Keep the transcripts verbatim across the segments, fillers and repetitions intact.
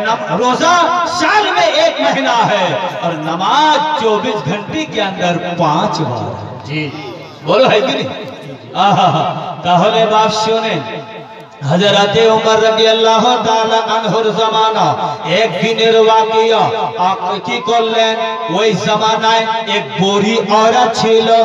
रोजा साल में एक महीना है और नमाज चौबीस घंटे के अंदर पांच बार। जी बोलो है कि नहीं? आहा ताहले बाप सुने हजरत उमर रजी अल्लाह ताला अन्हुर जमाना एक दिनेर वाकिया आप की करलें ওই জামানায় एक बुरी औरत छिलो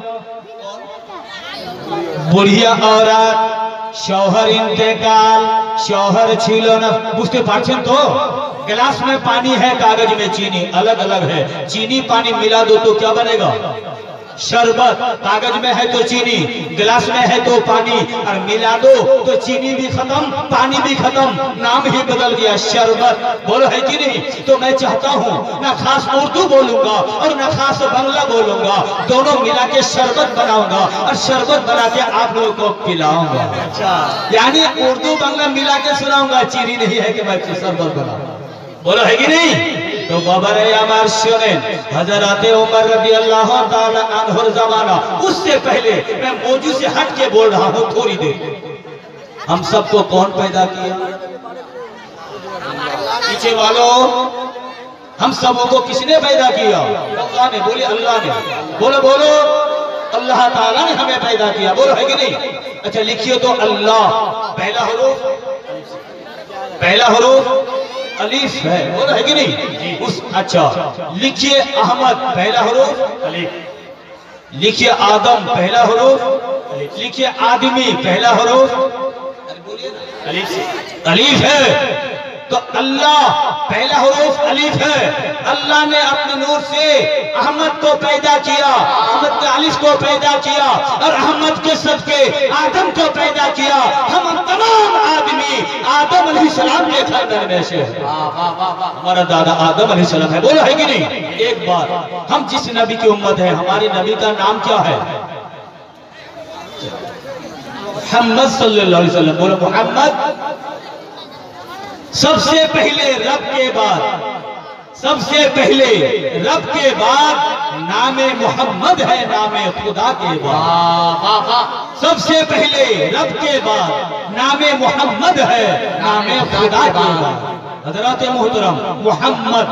बुढ़िया औरत शौहर इंतकाल शौहर छिलो ना बुझते पारछेन तो गिलास में पानी है कागज में चीनी अलग अलग है चीनी पानी मिला दो तो क्या बनेगा शरबत कागज में है तो चीनी गिलास में है तो पानी और मिला दो तो चीनी भी खत्म पानी भी खत्म नाम ही बदल गया शरबत। बोलो है कि नहीं? तो मैं चाहता हूँ ना खास उर्दू बोलूंगा और ना खास बांग्ला बोलूंगा दोनों मिला के शरबत बनाऊंगा और शरबत बना के आप लोगों को पिलाऊंगा। अच्छा यानी उर्दू बांग्ला मिला के सुनाऊंगा चीनी नहीं है कि मैं शरबत बनाऊंगा। बोलो है कि नहीं? तो बाबर अमर सुने हजरत उमर रज़ी अल्लाह ताला अन्हुर जमाना उससे पहले मैं मौजू से हट के बोल रहा हूँ थोड़ी देर। हम सबको कौन पैदा किया? पीछे वालों हम सबों को किसने पैदा किया? अल्लाह ने। बोले अल्लाह ने। बोलो बोलो अल्लाह ताला ने हमें पैदा किया। बोलो है कि नहीं? अच्छा लिखिए तो अल्लाह पहला हुरूफ पहला हुरूफ अलीफ है। बोलो है कि नहीं? उस अच्छा लिखिए अहमद पहला हुरूफ अलीफ लिखिए आदम पहला हुरूफ लिखिए आदमी पहला हुरूफ अलीफ से अलीफ है। तो अल्लाह पहला हुरूफ अलीफ है। अल्लाह ने अपने नूर से अहमद को पैदा किया अहमद के अलीफ को पैदा किया और अहमद के सदके आदम को पैदा किया। हम तमाम आदमी आदम अलैहिस्सलाम के खानदान में से हमारा दादा आदम अलैहिस्सलाम है। बोलो है कि नहीं? एक बार हम जिस नबी की उम्मत है हमारे नबी का नाम क्या है? मोहम्मद सल्लल्लाहु अलैहि वसल्लम। बोलो मोहम्मद। सबसे पहले रब के बाद सबसे पहले रब के बाद नामे मोहम्मद है नामे खुदा के बाद। सबसे पहले रब के बाद नामे मोहम्मद है नामे खुदा के बाद। हजरत मोहतरम मोहम्मद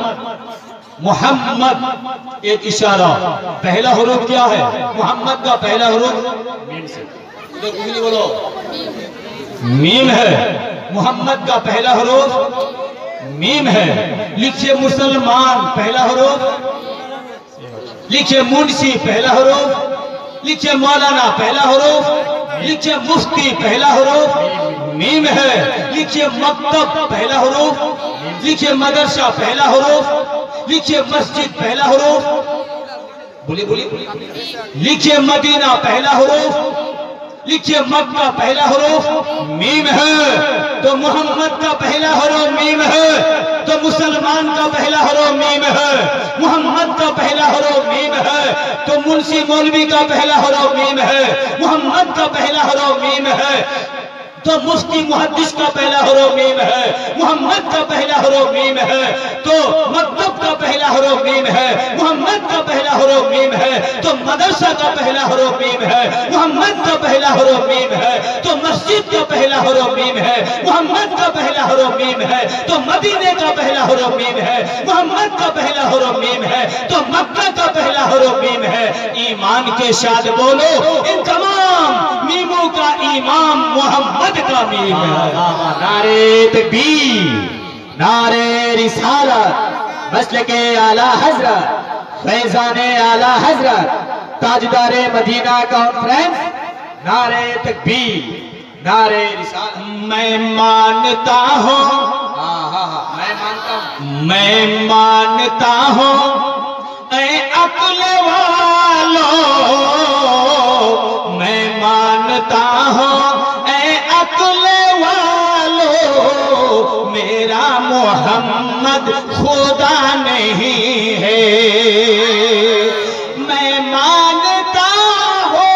मोहम्मद एक इशारा पहला हुरूफ क्या है? मोहम्मद का पहला हुरूफ मीम से बोलो मीम है। मोहम्मद का पहला हुरूफ मीम है। लिखिए मुसलमान पहला हुरूफ लिखिए मुंशी पहला हुरूफ लिखिए मौलाना पहला हुरूफ लिखिए मुफ्ती पहला हुरूफ मीम है। लिखिए मकतब पहला हुरूफ लिखिए मदरसा पहला हुरूफ लिखिए मस्जिद पहला हुरूफ बोलिए बोलिए लिखिए मदीना पहला हुरूफ लिखिए मक्का पहला हुरूफ मीम है। तो मोहम्मद का पहला हुरूफ मीम है तो मुसलमान का पहला हुरूफ मीम है। मोहम्मद का पहला हुरूफ मीम है तो मुंशी मौलवी का पहला हुरूफ मीम है। मोहम्मद का पहला हुरूफ मीम है तो मुफ्ती मुहद्दिस का पहला हुरूफ मीम है। मोहम्मद का पहला हुरूफ मीम है तो मकतब का पहला हुरूफ मीम है। मोहम्मद का पहला हुरूफ मीम है तो मदरसा का पहला हुरूफ मीम है। मोहम्मद का पहला हुरूफ मीम है तो मस्जिद का पहला हुरूफ मीम है। मोहम्मद का पहला हुरूफ मीम है तो मदीने का पहला हुरूफ मीम है। मोहम्मद का पहला हुरूफ मीम है तो मक्का का पहला हुरूफ मीम है। ईमान के साथ बोलो इन तमाम मीमों का इमाम मोहम्मद का मीम है। नारे तकबीर नारे रिसालत मसलके आला हजरत फैजाने आला हजरत ताजदारे मदीना कॉन्फ्रेंस नारे तकबीर नारे रिसालत। मैं मानता हूँ मैं मानता हूँ मैं मानता हूँ ऐ अक्ल वालों मैं मानता हूँ मेरा मोहम्मद खुदा नहीं है। मैं मानता हूँ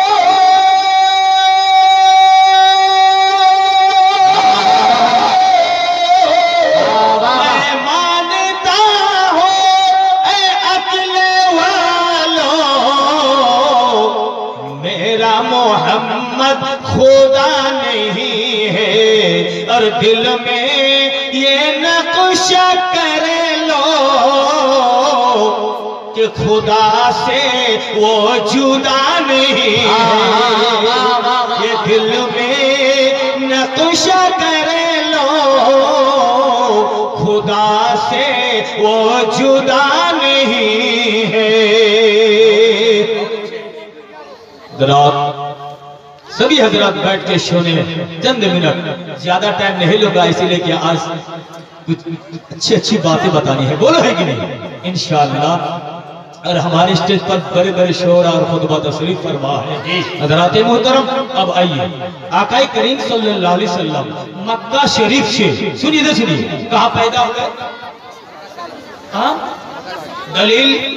मैं मानता हूँ ऐ अक्ल वालों मेरा मोहम्मद खुदा नहीं है। और दिल में ये नक़्ल नकुशा करे लो कि खुदा से वो जुदा नहीं है। ये दिल में नकुशा करे लो खुदा से वो जुदा नहीं है। सभी हजरात बैठ के सुने चंद मिनट, ज्यादा टाइम नहीं लूंगा इसीलिए कि आज कुछ अच्छी अच्छी बातें बतानी है, बोलो है कि नहीं इंशाअल्लाह। और हमारे स्टेज पर बड़े बड़े शोर और खुतबा तशरीफ फरमा है। हजरात मोहतरम, अब आइए आकाए करीम सल्लल्लाहु अलैहि वसल्लम मक्का शरीफ से, सुनिए तो सुनिए, कहाँ पैदा हो गए? हाँ, दलील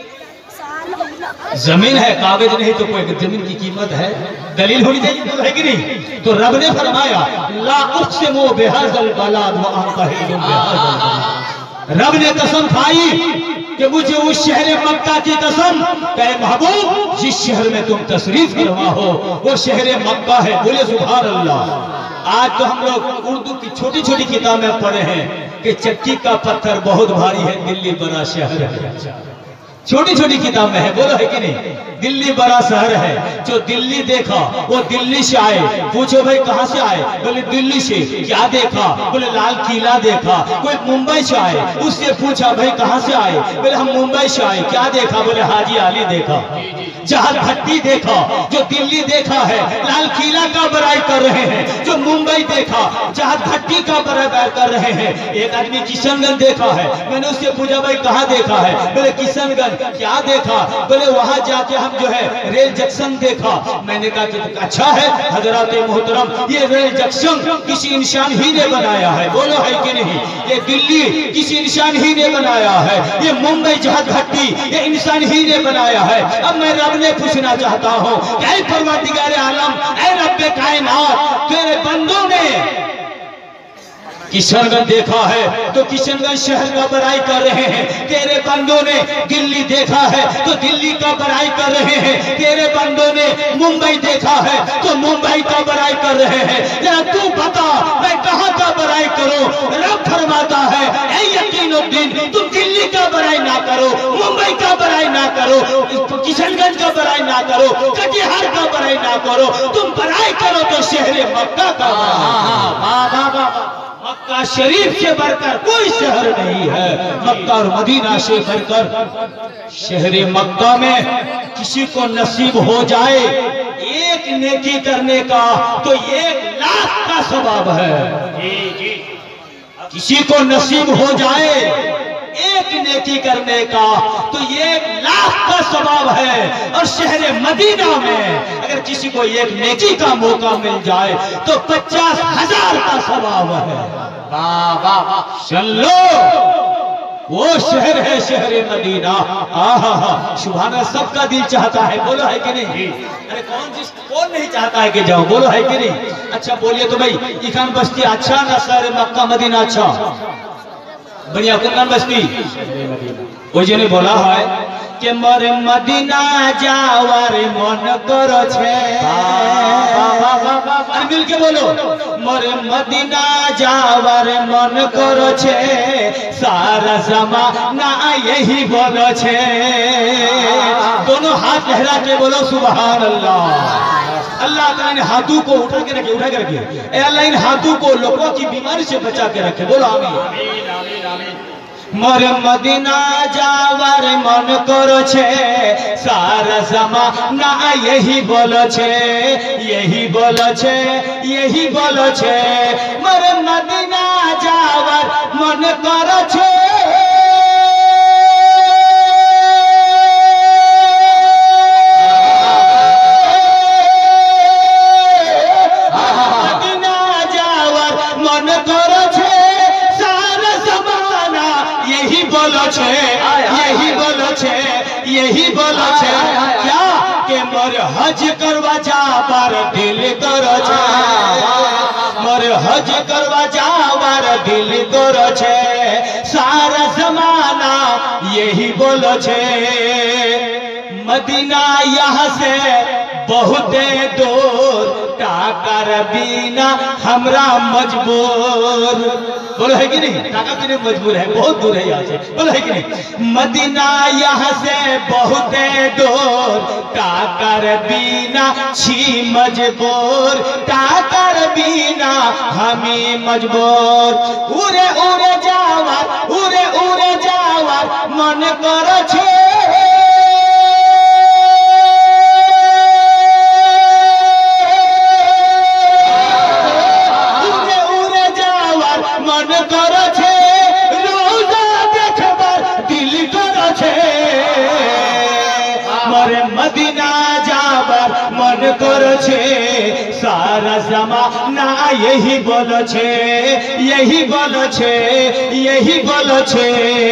जमीन है, कागज नहीं तो कोई जमीन की कीमत है, दलील होनी चाहिए, तो है कि नहीं? तो रब ने फरमाया ला उक़्सिमु बिहाज़ल बलाद व अंता हिल्लुम बिहाज़ल बलाद। रब ने कसम खाई कि मुझे उस शहर मक्का की कसम, कहे महबूब जिस शहर में तुम तशरीफ फरमा हो वो शहर मक्का है। बोले सुभान अल्लाह। आज तो हम लोग उर्दू की छोटी छोटी किताबें पढ़े हैं कि चक्की का पत्थर बहुत भारी है, दिल्ली बड़ा शहर है। छोटी छोटी किताब में है, बोलो है कि नहीं? दिल्ली बड़ा शहर है। जो दिल्ली देखा वो दिल्ली से आए, पूछो भाई कहाँ से आए? बोले दिल्ली से। क्या देखा? बोले लाल किला देखा। कोई मुंबई से आए, उससे पूछा भाई कहाँ से आए? बोले हम मुंबई से आए। क्या देखा? बोले हाजी अली देखा, जहाज भट्टी देखा। जो दिल्ली देखा है लाल किला का बड़ाई कर रहे हैं, जो मुंबई देखा जहाज भट्टी का बड़ाई कर रहे हैं। एक आदमी किशनगंज देखा है, मैंने उससे पूछा भाई कहाँ देखा है? बोले किशनगंज। क्या देखा? बोले वहां जाके हम जो है रेल जंक्शन देखा। मैंने कहा कि अच्छा है हजरात मोहतरम, ये रेल जंक्शन किसी इंसान ही ने बनाया है, बोलो है कि नहीं? ये दिल्ली किसी इंसान ही ने बनाया है, ये मुंबई जहाज भट्टी ये इंसान ही ने बनाया है। अब मैं रब ने पूछना चाहता हूँ, ऐ परवरदिगार आलम, ऐ रब्बे कायनात, तेरे बंदों ने किशनगंज देखा है तो किशनगंज शहर का बड़ाई कर रहे हैं। तेरे बंदों ने दिल्ली देखा है तो दिल्ली का बड़ाई कर रहे हैं। तेरे बंदों ने मुंबई देखा है तो मुंबई का बड़ाई कर रहे हैं। जरा तू बता मैं कहाँ का बड़ाई करूं? रब फरमाता है ऐ यकीनुद्दीन, तुम दिल्ली का बड़ाई ना करो, मुंबई का बड़ाई ना करो, किशनगंज का बड़ाई ना करो, कटिहार का बड़ाई ना करो, तुम बड़ाई करो तो शहर मक्का का। मक्का शरीफ से बढ़कर कोई शहर नहीं है, मक्का और मदीना से बढ़कर। शहर मक्का में किसी को नसीब हो जाए एक नेकी करने का तो एक लाख का सवाब है। किसी को नसीब हो जाए एक नेकी करने का तो एक लाख का सवाब है। और शहर मदीना में अगर किसी को एक नेकी का मौका मिल जाए तो पचास हजार का सवाब है। वाह वाह वाह, सुन लो वो शहर है शहर मदीना। आहा हा, सुभान, सबका दिल चाहता है, बोलो है कि नहीं? अरे कौन जिस कौन नहीं चाहता है कि जाओ, बोलो है कि नहीं? अच्छा बोलिए तो भाई, इखान बस्ती अच्छा ना शहर मक्का मदीना अच्छा? बढ़िया कुंदन बस्ती वो जी ने बोला है कि मोरे मदीना जावार मन करो छे। मिल के बोलो, मोरे मदीना जावार मन करो छे, सारा जमाना यही बोलो छे। दोनों हाथ लहरा के बोलो सुभान अल्लाह। अल्लाह ताला इन हाथों को उठा के रखे, उठा के रखे। ए अल्लाह इन हाथों को लोगों की बीमारी से बचा के रखे, बोलो आमीन। मोरे मदीना जावार मन करो छे, सारा जमाना यही बोलो छे, यही बोलो छे, यही बोलो छे। मोरे मदीना जावार मन करो छे, यही बोलो छे, यही बोलो छे। क्या के मोर हज करवा जाबार दिल करो छे, मोर हज करवा जाबार दिल करो छे, सारा जमाना यही बोलो छे। मदीना यहाँ से बहुत दूर टाकर बिना हमरा मजबूर। बोलो है कि नहीं? टाका बिना मजबूर है, बहुत दूर है यहाँ से। बोलो है कि नहीं? मदीना यहाँ से बहुत दूर टाकर बिना छी मजबूर, टाकर बिना हमें मजबूर। उरे उरे जावार उरे उरे जावार मन कर छे, मदीना जाबर मन करछे, सारा जमाना यही बोलो छे, यही बोलो छे, यही बोलो छे।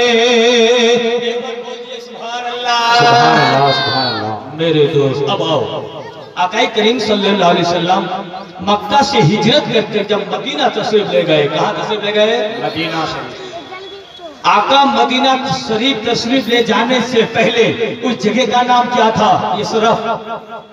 सुभान अल्लाह। मेरे दोस्त अब आओ, आका करीम सल्लल्लाहु अलैहि वसल्लम मक्का से हिजरत करके जब मदीना तशरीफ ले गए, कहाँ तशरीफ ले गए? मदीना शरीफ। आका मदीना शरीफ तशरीफ ले जाने से पहले उस जगह का नाम क्या था? ये सिर्फ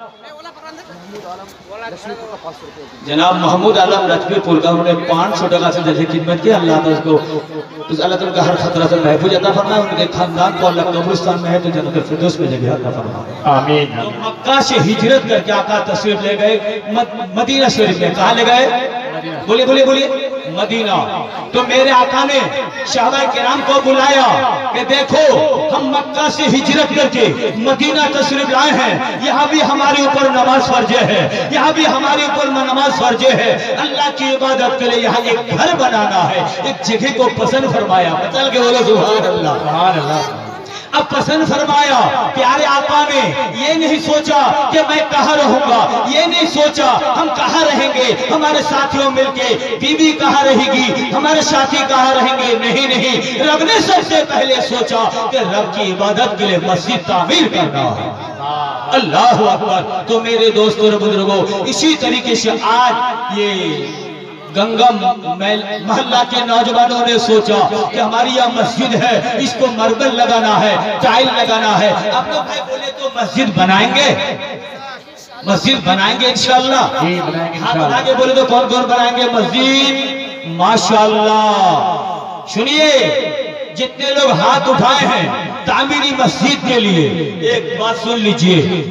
जनाब महमूद आलम रजबीपुर का उन्होंने पाँच सौ टका से जैसे खिदमत की। अल्लाह तो उसको तो अल्लाह तो हर खतरा से महफूज अता फरमाए। उनके खानदान को अल्लाह कब्रिस्तान में है तो जन्नत फिरदौस में जगह अता फरमाए। आमीन। तो मक्का से हिजरत करके आका तशरीफ ले गए मदीना शरीफ में। कहाँ ले गए? बोलिए बोलिए बोलिए। मदीना। तो मेरे आका ने शहबाए किराम को बुलाया कि देखो हम मक्का से हिजरत करके मदीना तशरीफ लाए हैं, यहाँ भी हमारे ऊपर नमाज फर्ज है, यहाँ भी हमारे ऊपर नमाज फर्ज है। अल्लाह की इबादत के लिए यहाँ एक घर बनाना है, एक जगह को पसंद फरमाया। चल के बोलो सुभान अल्लाह। सुभान अल्लाह। अब पसंद फरमाया। प्यारे आका ने ये नहीं सोचा कि मैं कहाँ रहूंगा, ये नहीं सोचा हम कहाँ रहेंगे, हमारे साथियों मिलके, बीवी कहाँ रहेगी, हमारे साथी कहाँ रहेंगे। नहीं नहीं, रब ने सबसे पहले सोचा कि रब की इबादत के लिए मस्जिद तामीर करना है। अल्लाह अकबर। तो मेरे दोस्तों और बुजुर्गों, इसी तरीके से आज ये गंगम मोहल्ला के नौजवानों ने सोचा कि हमारी यह मस्जिद है, इसको मार्बल लगाना है, टाइल लगाना है। आप लोग भाई बोले तो मस्जिद बनाएंगे, मस्जिद बनाएंगे इंशाअल्लाह। हाथ उठा के बोले तो कौन कौन बनाएंगे मस्जिद? माशाअल्लाह। सुनिए, जितने लोग हाथ उठाए हैं तामीरी मस्जिद के लिए, एक बात सुन लीजिए।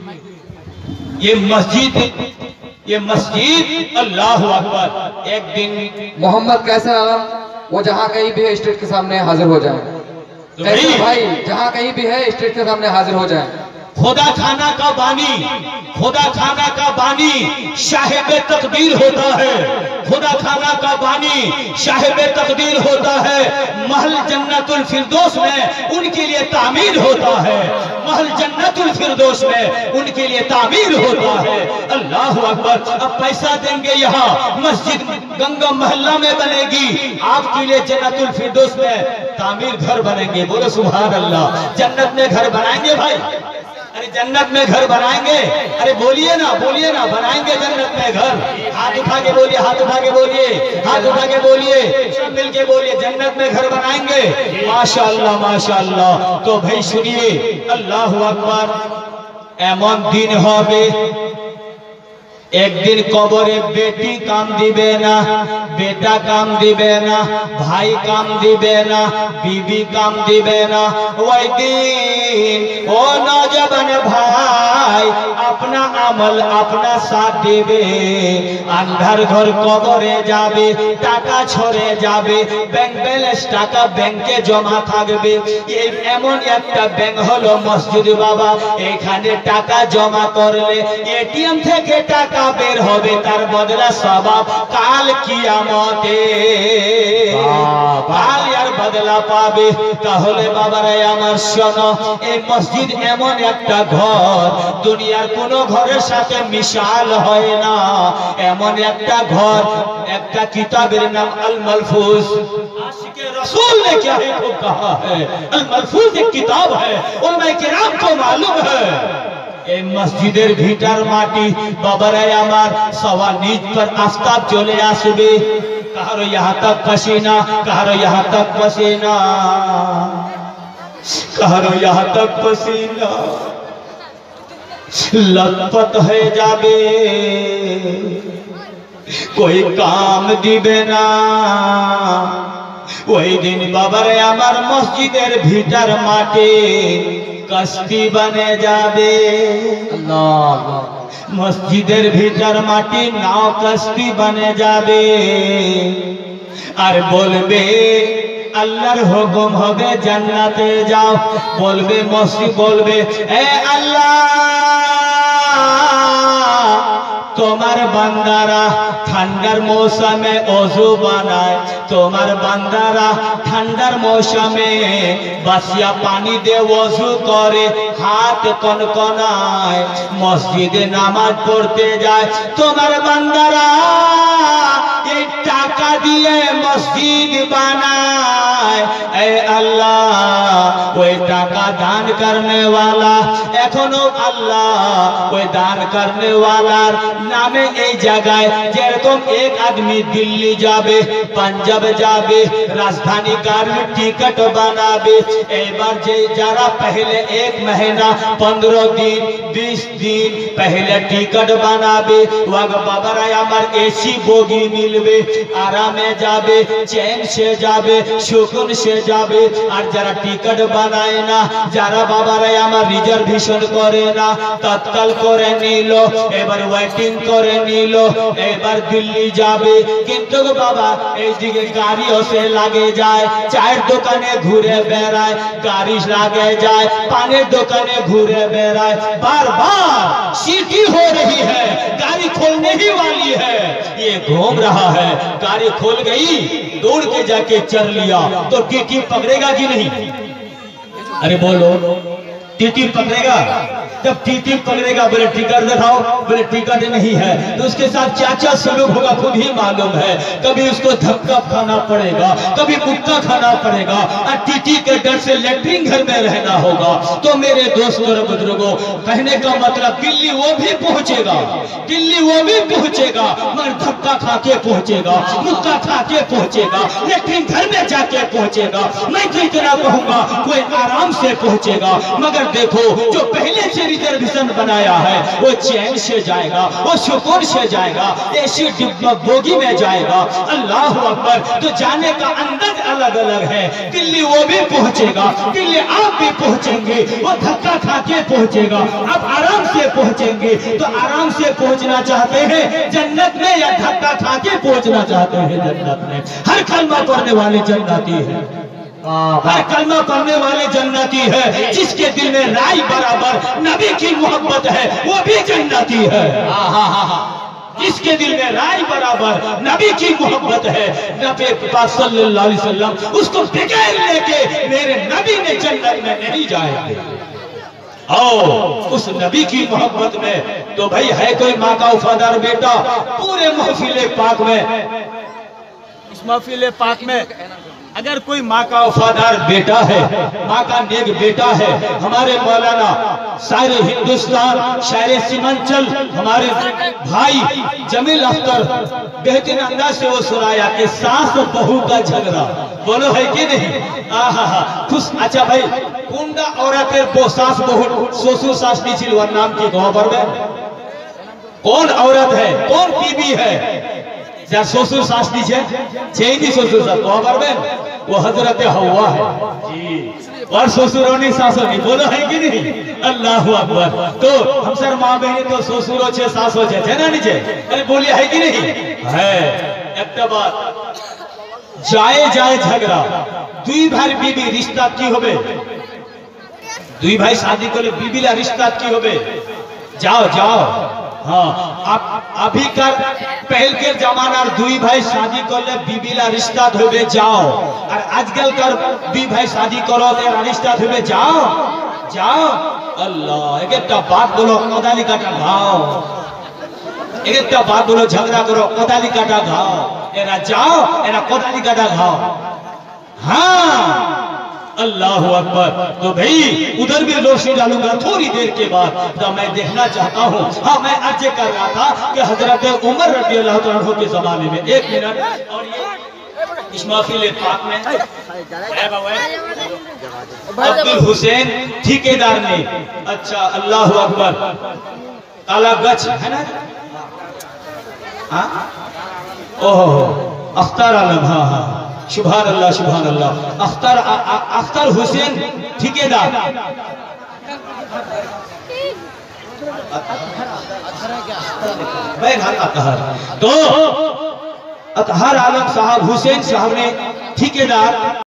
ये मस्जिद ये मस्जिद अल्लाह अकबर। एक दिन मोहम्मद कैसर आलम वो जहाँ कहीं भी है स्टेट के सामने हाजिर हो जाए। तो कैसर भाई जहाँ कहीं भी है स्टेट के सामने हाजिर हो जाए। खुदा खाना का बानी, खुदा खाना का बानी साहिब तकदीर होता है। खुदा खाना का बानी साहिब तकदीर होता है। महल जन्नतुल फिरदौस में उनके लिए तामीर होता है, महल जन्नतुल फिरदौस में उनके लिए तामीर होता है। अल्लाह अकबर। अब पैसा देंगे, यहाँ मस्जिद गंगा मोहल्ला में बनेगी, आपके लिए जन्नतुल फिरदौस में तामीर घर बनेंगे। बोलो सुभान अल्लाह। जन्नत में घर बनाएंगे भाई, अरे जन्नत में घर बनाएंगे। अरे बोलिए ना, बोलिए ना, बनाएंगे जन्नत में घर। हाथ उठा के बोलिए, हाथ उठा के बोलिए, हाथ उठा के बोलिए, सब मिल के बोलिए, जन्नत में घर बनाएंगे। माशाअल्लाह माशाअल्लाह। तो भाई सुनिए, अल्लाह अकबर। एमन दिन होबे, एक दिन कबरे बेटी काम दिबे ना, बेटा काम दिबे ना, भाई काम दिबे ना, बीबी काम दिबे ना। वही दिन ओ नौजवान भाई अपना अमल अपना साथ दिबे, अंधार घर कबरे जाबे, टाका छोड़े जाबे, बैंक बैलेंस टाका बैंके जमा থাকবে। এই এমন একটা ব্যাংক হলো মসজিদ বাবা, এখানে টাকা জমা করলে এটিএম থেকে টাকা বের হবে, তার বদলা সওয়াব কাল কিয়ামতে কাল আর বদলা পাবে। তাহলে বাবারা আমার শোনো, এই মসজিদ এমন একটা ঘর দুনিয়ার কোনো ঘরের সাথে মিশাল হয় না। এমন একটা ঘর, একটা কিতাবের নাম আল মালফুজ। आशिके रसूल ने क्या है खूब कहा है, अल मलफूज एक किताब है, उलमाए किराम को मालूम है। এই মসজিদের ভিটার মাটি বাবারা আমার সওয়া নিজ पर आस्ताब চলে আসবে। কারো यहाँ तक पसीना, কারো यहाँ तक पसीना, কারো यहाँ तक पसीना। लतपत হয়ে যাবে कोई काम दिबे ना ওই দিন বাবারে আমার মসজিদের ভিতর মাটি কষ্টি বনে যাবে अल्लाह মসজিদের ভিতর মাটি নাও কষ্টি বনে যাবে আর বলবে আল্লাহর হুকুম হবে জান্নাতে যাও বলবে মসজিদ বলবে এ আল্লাহ তোমার বান্দারা ঠান্ডার মৌসুমে ওযু বানায় তোমার বান্দারা ঠান্ডার মৌসুমে বাসিয়া পানি দিয়ে ওযু করে হাত কনকনায় মসজিদে নামাজ পড়তে যায় তোমার বান্দারা এই টাকা দিয়ে মসজিদ বানায় এ আল্লাহ ওই টাকা দান करने वाला এখনো আল্লাহ ওই দান करने वालाর নামে এই জায়গায় যেরকম এক আদমি দিল্লি যাবে পাঞ্জাব যাবে রাজধানী কার টিকিট বানাবে এবার যে যারা पहले एक महीना पंद्रह दिन बीस दिन पहले टिकट बनाबे वग बाबारा আমার एसी बोगी मिलबे आरामे जाबे चैन से जाबे सुकून से जाबे और जरा टिकट बनाए ना जरा बाबारा আমার रिजर्वेशन करे ना तत्काल करे निलो এবার ওয়েটিং করে নিলো এবার দিল্লি যাবে কিন্তু বাবা এই দিকে গাড়িও সে লাগে যায় চায়ের দোকানে ঘুরে বেড়ায় গাড়ি লাগে যায় पानी दुकाने घूरे बेराए बार बार सीटी हो रही है गाड़ी खोलने ही वाली है ये घूम रहा है गाड़ी खोल गई दौड़ के जाके चढ़ लिया तो टीटी पकड़ेगा कि नहीं अरे बोलो टीटी पकड़ेगा जब टीटी पकड़ेगा बोले टिकट दिखाओ बोले टिकट नहीं है तो उसके साथ क्या क्या सलूक होगा खुद ही मालूम है कभी उसको धक्का खाना पड़ेगा कभी मुक्का खाना पड़ेगा और टीटी के डर से लेटरिन घर में रहना होगा तो मेरे दोस्तों और बुजुर्गों कहने का मतलब दिल्ली वो भी पहुंचेगा दिल्ली वो भी पहुंचेगा मगर धक्का खा के पहुंचेगा मुक्का खा के पहुंचेगा लेटरिन घर में जाके पहुंचेगा मैं तो इतना कहूंगा कोई आराम से पहुंचेगा मगर देखो जो पहले से रिजर्वेशन बनाया है वो चैन से जाएगा वो सुकून से जाएगा ऐसी डिब्बा बोगी में जाएगा अल्लाह अकबर तो जाने का अंदाज अलग अलग है दिल्ली वो भी पहुंचेगा दिल्ली आप भी पहुंचेंगे वो धक्का खा के पहुंचेगा आप आराम से पहुंचेंगे तो आराम से पहुंचना चाहते हैं जन्नत में या धक्का खा के पहुंचना चाहते हैं जन्नत में हर कलमा पढ़ने वाले जन्नती है हर कलमा पढ़ने वाले जन्नती है जिसके दिल में राय बराबर नबी की मोहब्बत है वो भी जन्नती है जिसके दिल में राय बराबर नबी की मोहब्बत है नबी पाक सल्लल्लाहु अलैहि वसल्लम उसको बगैर लेके मेरे नबी ने जन्नत में नहीं जाएंगे आओ उस नबी की मोहब्बत में तो भाई है कोई माँ का वफादार बेटा पूरे महफिले पाक में इस महफिले पाक में अगर कोई माँ का वफादार बेटा है माँ का नेक बेटा है हमारे मौलाना सारे हिंदुस्तान शायर सीमांचल हमारे भाई जमील अख्तर बेहतरीन अंदाज से वो सुनाया कि सास बहू का झगड़ा बोलो है कि नहीं आहा खुश अच्छा भाई कुंडा औरतेर बो सास बहू ससुर सास नीचिल वर नाम की गाँव पर में कौन औरत है कौन बीबी है যার শ্বশুর শাশ দিছে সেই নি শ্বশুর শাশ কহ পারবেন वो हजरत हवा है जी और ससुरों सासों बोलो है कि नहीं अल्लाह अकबर तो हम सर माँ बहनी तो ससुरो छे सासो छे है ना नीचे अरे बोलिए है कि नहीं है एक बात जाए जाए झगड़ा दुई भाई बीबी रिश्ता की होबे दुई भाई शादी करले बीबीला रिश्ता की होबे जाओ जाओ हाँ आप अभी कर पहल के जमाना दुई भाई शादी करले बीबीला रिश्ता होबे जाओ और आजकल कर दुई भाई शादी करो तेरा रिश्ता होबे जाओ जाओ अल्लाह एक एक बात बोलो कोदाली काटा घाओ एक एक बात बोलो झगड़ा करो कोदाली काटा घाओ एरा जाओ एरा कोदाली काटा घाओ हाँ अल्लाह अकबर तो भाई उधर भी रोशनी डालूंगा थोड़ी देर के बाद तो मैं देखना चाहता हूँ हाँ मैं अर्ज कर रहा था कि हजरत उमर रज़ी अल्लाह तआला अन्हु के जमाने में एक मिनट और ये इस महफिल पाक में अब्दुल हुसैन ठेकेदार ने, अच्छा अल्लाह अकबर, काला गच है ना, हाँ ओहो अख्तर आलम, हाँ हाँ सुभान अल्लाह सुभान अल्लाह, अख्तर अख्तर हुसैन ठेकेदार, अतहर, तो अतहर आलम साहब हुसैन साहब ने ठेकेदार